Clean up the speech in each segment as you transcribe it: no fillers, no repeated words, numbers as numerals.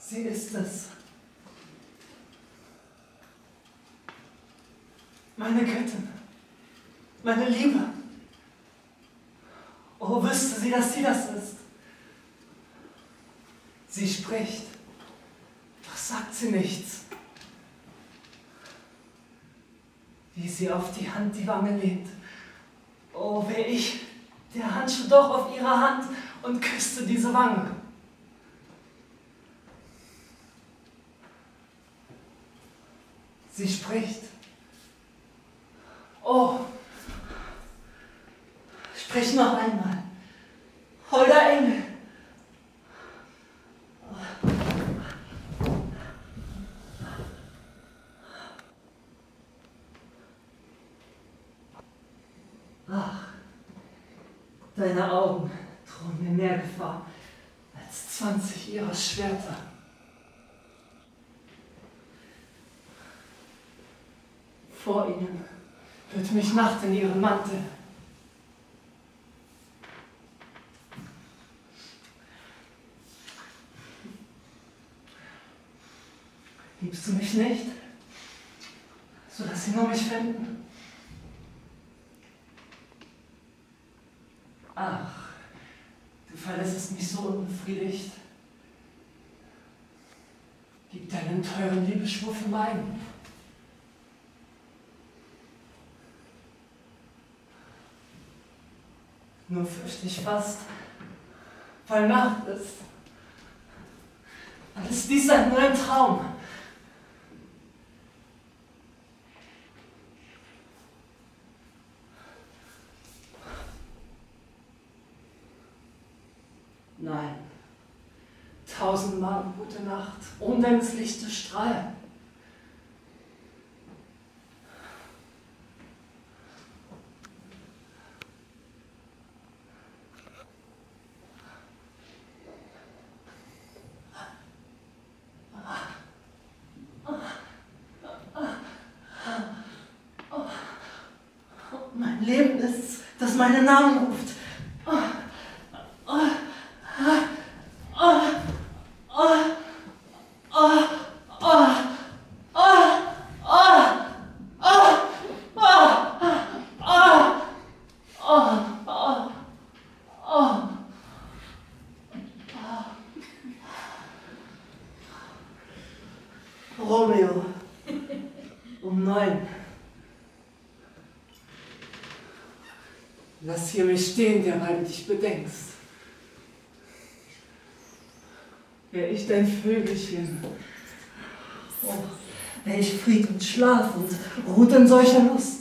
Sie ist es. Meine Göttin, meine Liebe. Oh, wüsste sie, dass sie das ist. Sie spricht, doch sagt sie nichts. Wie sie auf die Hand die Wange lehnt. Oh, wär ich der Handschuh doch auf ihrer Hand und küsste diese Wange. Sie spricht. Oh, sprich noch einmal, holder Engel. Ach, deine Augen drohen mir mehr Gefahr als 20 ihrer Schwerter. Vor ihnen hüllt mich Nacht in ihren Mantel. Liebst du mich nicht, so dass sie nur mich finden? Ach, du verlässest mich so unbefriedigt. Gib deinen teuren Liebesschwur für meinen. Nur fürchte ich fast, weil Nacht ist. Alles dies sei nur ein Traum. Nein, 1000-mal gute Nacht, ohne deines Lichtes Strahl. Mein Leben ist, das meinen Namen ruft. Romeo, um 9. Lass hier mich stehen, derweil du dich bedenkst. Wär ich dein Vögelchen, oh, wär ich Fried und Schlaf und ruht in solcher Lust.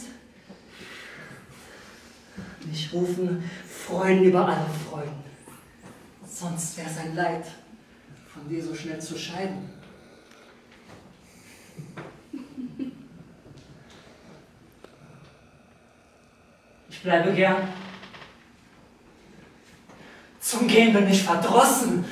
Mich rufen Freuden über alle Freuden, sonst wär's ein Leid, von dir so schnell zu scheiden. Ich bleibe gern. Zum Gehen bin ich verdrossen.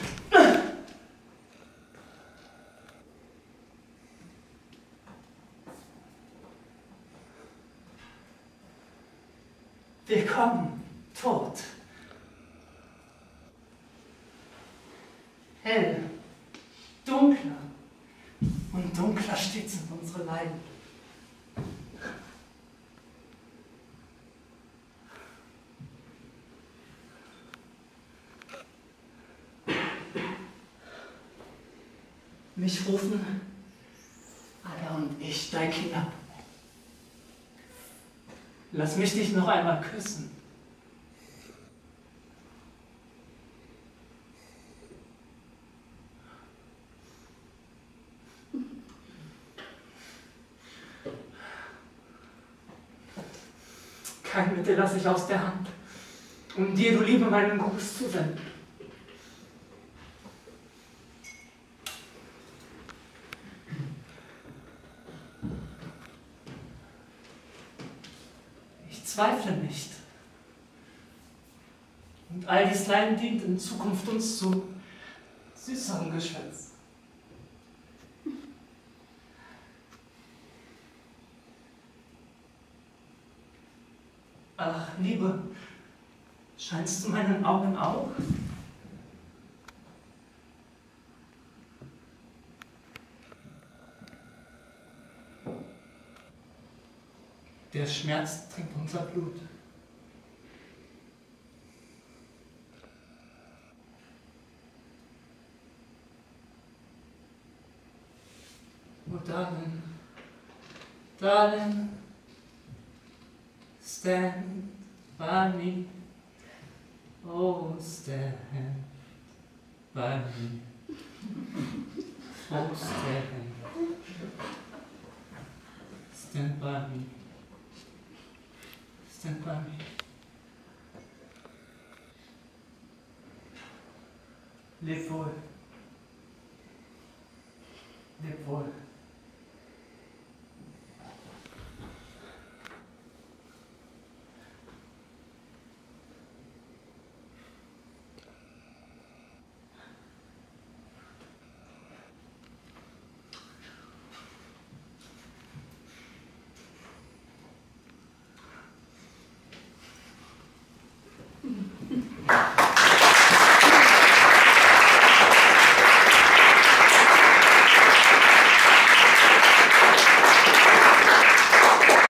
Willkommen, Tod. Hell, dunkler und dunkler stets sind unsere Leiden. Mich rufen Ada und ich, dein Kinder. Lass mich dich noch einmal küssen. Kein Mittel lass ich aus der Hand, um dir, du Liebe, meinen Gruß zu senden. Ich zweifle nicht. Und all dies Leiden dient in Zukunft uns zu süßerem Geschwätz. Ach, Liebe, scheinst du meinen Augen auch? Der Schmerz trinkt unser Blut. Oh, darling, darling, stand by me. Oh, stand by me. Oh, stand by me. Stand by me. Leb wohl. Leb wohl.